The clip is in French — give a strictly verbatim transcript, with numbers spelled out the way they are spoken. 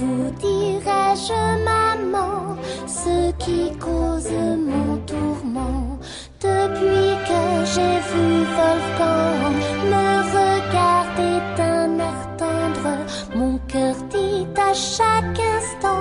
vous dirai-je, maman, ce qui cause mon tourment? Depuis que j'ai vu Wolfgang me regarder d'un air tendre, mon cœur dit à chaque instant: